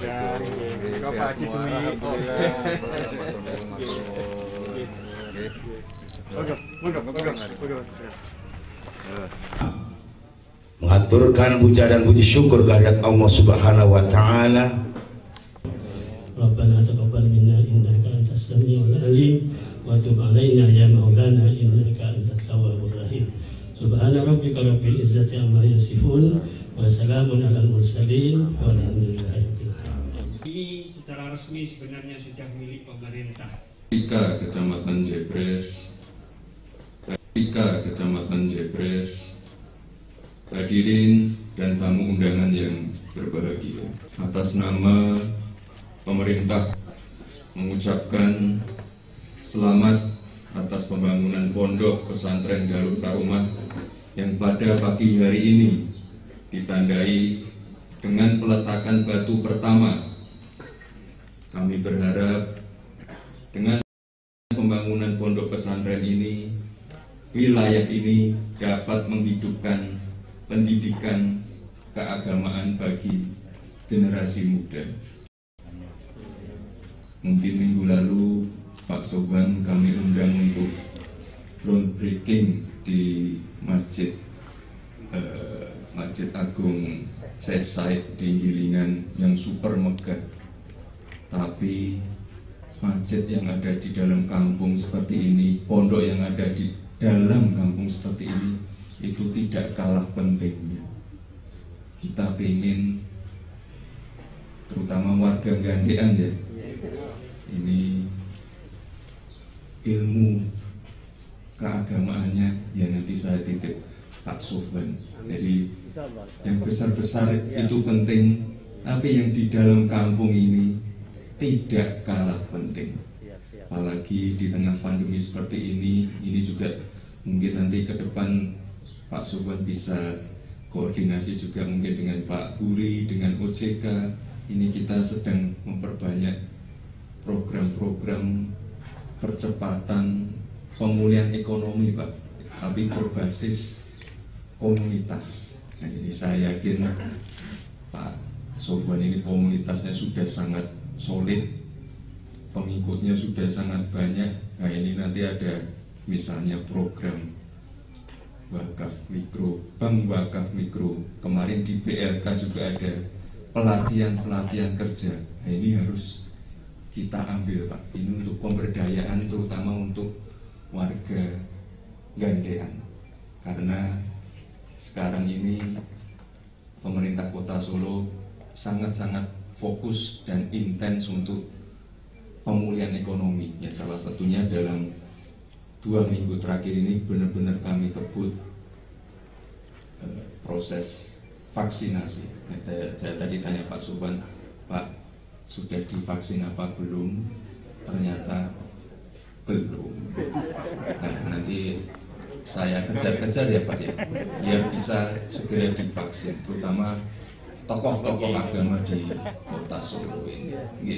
Mengaturkan puja dan puji syukur kehadirat Allah Subhanahu wa taala. Rabbana taqabbal minna innaka antas samiul alim wa tub alaina ya maulana innaka antat tawwabur rahim. Subhana rabbika rabbil izzati amma yasifun wa salamun alal mursalin walhamdulillahirabbil alamin. Ini secara resmi sebenarnya sudah milik pemerintah. Kecamatan Jebres, hadirin dan tamu undangan yang berbahagia, atas nama pemerintah mengucapkan selamat atas pembangunan pondok pesantren Darul Karimah yang pada pagi hari ini ditandai dengan peletakan batu pertama. Kami berharap dengan pembangunan pondok pesantren ini, wilayah ini dapat menghidupkan pendidikan keagamaan bagi generasi muda. Mungkin minggu lalu Pak Soban kami undang untuk groundbreaking di Masjid Agung Syekh Said di Gilingan yang super megah. Tapi masjid yang ada di dalam kampung seperti ini, pondok yang ada di dalam kampung seperti ini, itu tidak kalah pentingnya. Kita ingin, terutama warga Gandean ya, ini ilmu keagamaannya ya nanti saya titip Pak Soban. Jadi yang besar-besar itu penting, tapi yang di dalam kampung ini tidak kalah penting. Apalagi di tengah pandemi seperti ini juga mungkin nanti ke depan Pak Soban bisa koordinasi juga mungkin dengan Pak Buri, dengan OJK. Ini kita sedang memperbanyak program-program percepatan pemulihan ekonomi Pak, tapi berbasis komunitas. Nah, ini saya yakin Pak Soban ini komunitasnya sudah sangat solid, pengikutnya sudah sangat banyak. Nah, ini nanti ada misalnya program wakaf mikro, bank wakaf mikro. Kemarin di BLK juga ada pelatihan kerja. Nah, ini harus kita ambil Pak, ini untuk pemberdayaan terutama untuk warga Gandean, karena sekarang ini pemerintah Kota Solo sangat-sangat fokus dan intens untuk pemulihan ekonomi. Ya, salah satunya dalam 2 minggu terakhir ini benar-benar kami kebut proses vaksinasi. Saya tadi tanya Pak Soban, Pak, sudah divaksin apa belum? Ternyata belum. Nah, nanti saya kejar-kejar ya Pak ya, biar bisa segera divaksin, terutama tokoh-tokoh agama di Kota Solo ini.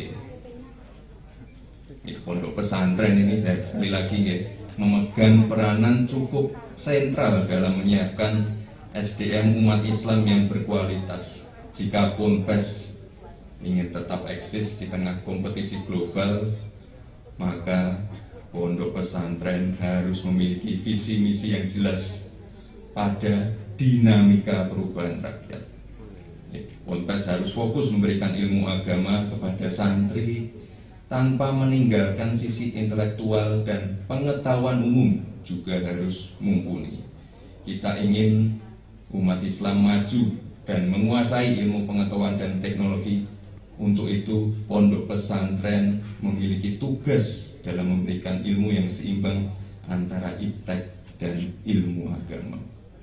Pondok pesantren ini saya sekali lagi memegang peranan cukup sentral dalam menyiapkan SDM umat Islam yang berkualitas. Jika Ponpes ingin tetap eksis di tengah kompetisi global, maka pondok pesantren harus memiliki visi misi yang jelas pada dinamika perubahan rakyat. Ponpes harus fokus memberikan ilmu agama kepada santri tanpa meninggalkan sisi intelektual dan pengetahuan umum juga harus mumpuni. Kita ingin umat Islam maju dan menguasai ilmu pengetahuan dan teknologi. Untuk itu, pondok pesantren memiliki tugas dalam memberikan ilmu yang seimbang antara iptek dan ilmu agama.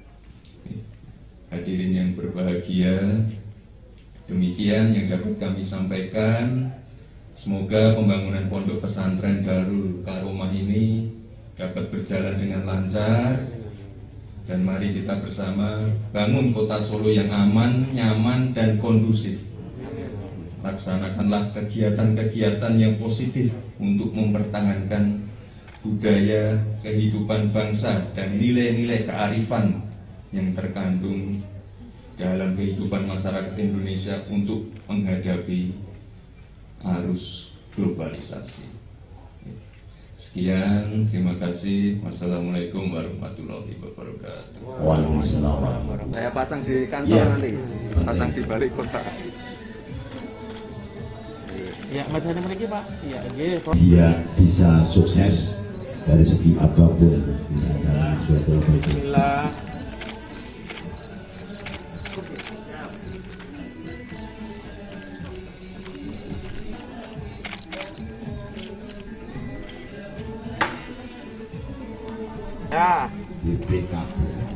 Hadirin yang berbahagia, demikian yang dapat kami sampaikan. Semoga pembangunan pondok pesantren Darul Karimah ini dapat berjalan dengan lancar, dan mari kita bersama bangun Kota Solo yang aman, nyaman, dan kondusif. Laksanakanlah kegiatan-kegiatan yang positif untuk mempertahankan budaya, kehidupan bangsa, dan nilai-nilai kearifan yang terkandung dalam kehidupan masyarakat Indonesia untuk menghadapi arus globalisasi. Sekian, terima kasih. Wassalamualaikum warahmatullahi wabarakatuh. Waalaikumsalam warahmatullahi Saya pasang di kantor Iya. nanti, pasang di balik kota. Ya, macam mana lagi Pak? Iya, Dia bisa sukses dari segi apapun, tidak ada suatu baik. Bismillah. Ya. BPKB.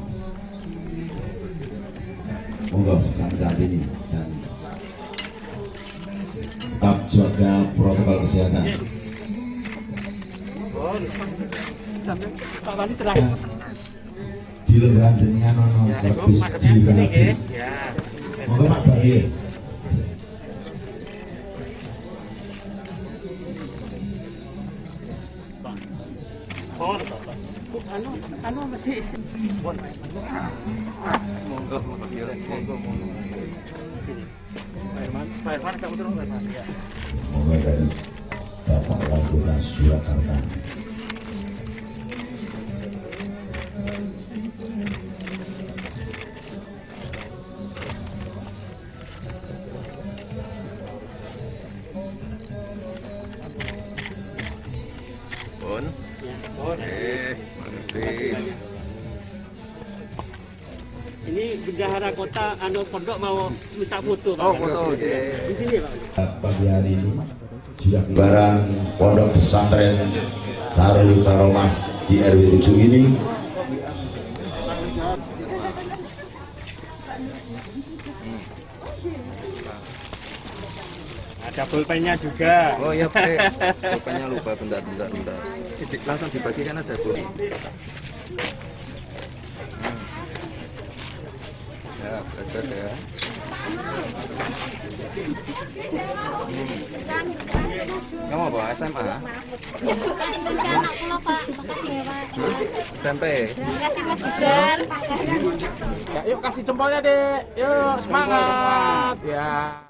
Monggo saat ini dan tetap jaga protokol kesehatan. Pak Wali terakhir. Di lembaga jenengan ono Ya, Ibu, habis masuknya sini dirapi. nggih. Ya. Monggo Pak Bagir. Oh, anu masih. Monggo, monggo. Pak Irman, kamu turun Pak Irman. Ya. Monggo dari Bapak Waguna Surakarta. Pun. Makasih. Ini bendahara kota anu pondok mau minta foto Pak. Oh, foto. Di sini Pak. Pagi hari ini sudah barang Pondok Pesantren Darul Karomah di RW 7 ini Ada pulpennya juga. Oh iya, pulpennya lupa, bentar. Langsung dibagikan aja, Bu. Ya, belajar ya. Kamu apa? SMA? Anak kula Pak, makasih ya Pak. SMP? Terima kasih Mas Gibran. Ya, yuk kasih jempolnya, Dek. Yuk, semangat. Ya.